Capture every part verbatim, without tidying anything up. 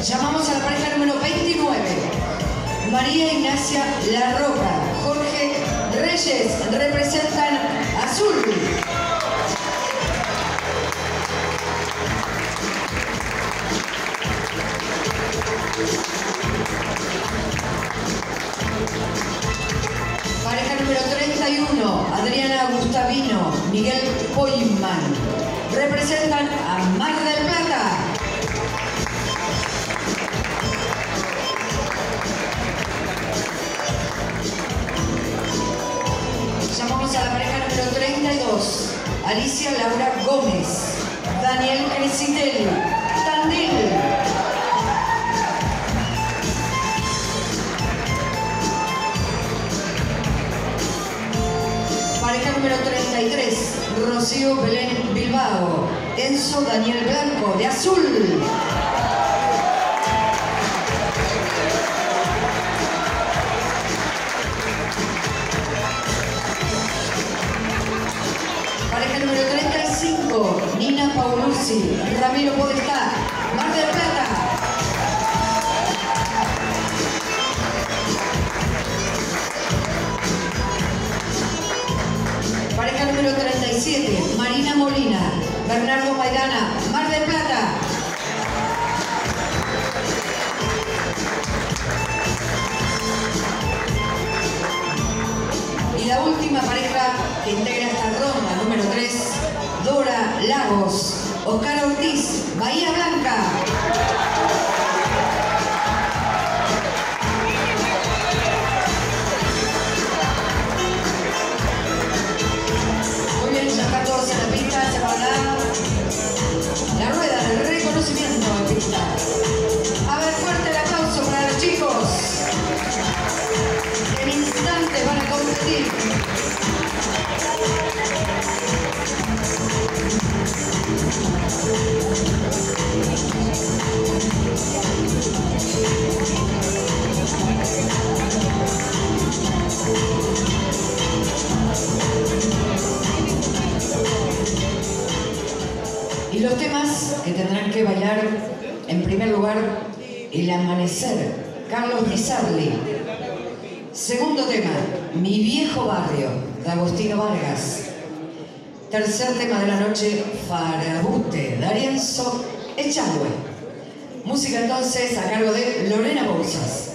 Llamamos a la pareja número veintinueve. María Ignacia La Roca, Jorge Reyes, representan Azul. Pareja número treinta y uno, Adriana Gustavino, Miguel Poyman, representan a Mar del Plata. Llamamos a la pareja número treinta y dos, Alicia Laura Gómez, Daniel Crescitelli, Tandil. Pareja número treinta y tres, Rocío Belén Bilbao, Enzo Daniel Blanco, de Azul. Pareja número treinta y cinco, Nina Pauluzzi, Ramiro Podestá, Mar del Plata. Pareja número treinta y siete, Marina Molina, Bernardo Maidana, Mar del Plata. Y la última pareja que integra esta ronda, número tres, Dora Lagos, Oscar Ortiz, Bahía Blanca. Muy bien, ya están todos en la pista, se va a dar la rueda de reconocimiento en pista. A ver, fuerte el aplauso para los chicos. En instantes van a competir. Y los temas que tendrán que bailar, en primer lugar, El Amanecer, Carlos Di Sarli. Segundo tema, Mi Viejo Barrio, de Agostino Vargas. Tercer tema de la noche, Farabute, de Arienzo Echagüe. Música entonces a cargo de Lorena Bouzas.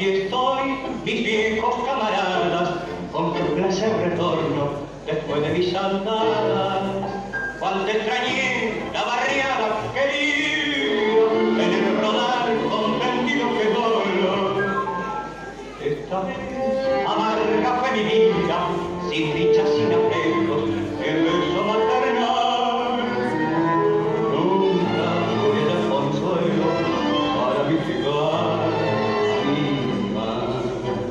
Aquí estoy, mis viejos camaradas, con qué placer retorno después de mis andadas. Cuando extrañé la barriada querida, en el rodar comprendido que dolor. Esta vez amarga fue mi vida, sin dicha, sin apegos, el beso maternal. Nunca tuve el consuelo para mitigar mi mal.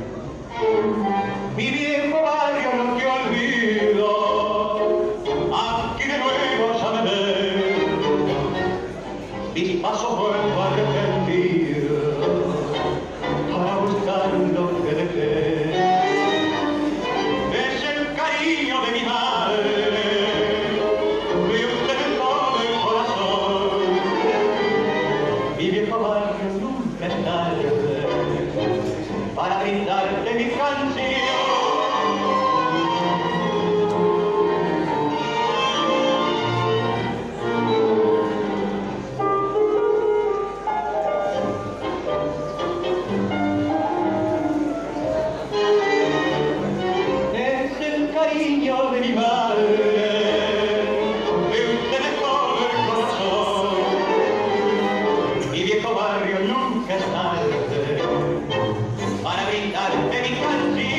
Mi viejo barrio no te olvido, aquí de nuevo sabe ver. Mis pasos vuelvo arrepentido para buscar lo que dejé. Es el cariño de mi madre, de usted en todo el corazón. Mi viejo barrio nunca es tarde para brindarte mi canción. Cariño de mi madre, de usted es todo el corazón. Mi viejo barrio nunca es tarde para brindarte mi canción.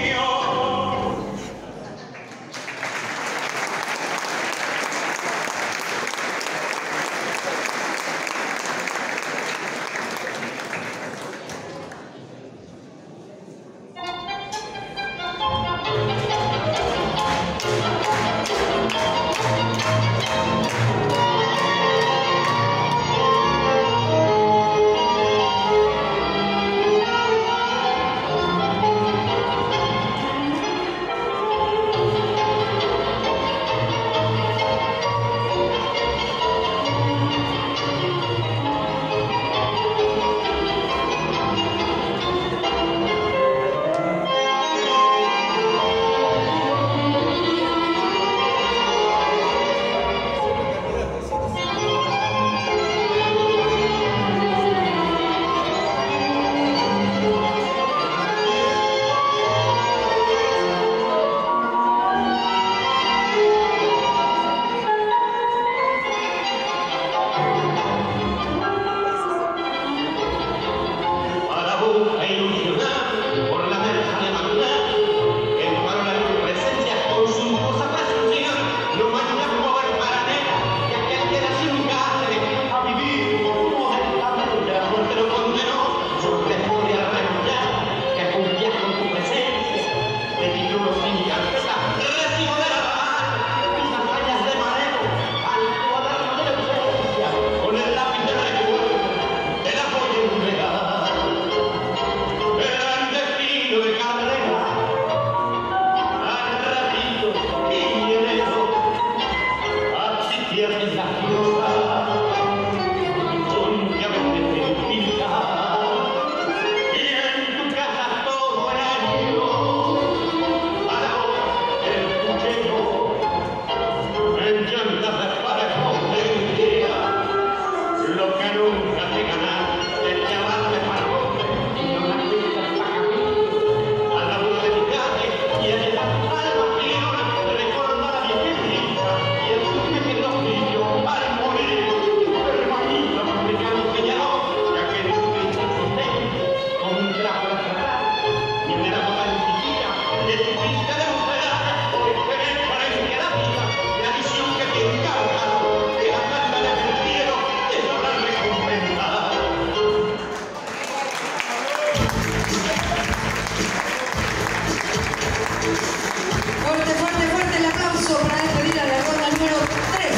Fuerte, fuerte, fuerte el aplauso para despedir a la ronda número tres.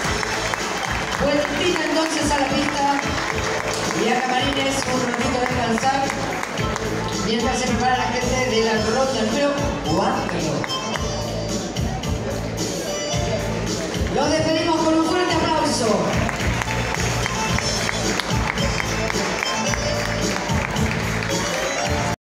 Vueltita entonces a la pista y a camarines un ratito a descansar mientras se prepara la gente de la ronda número cuatro. Los despedimos.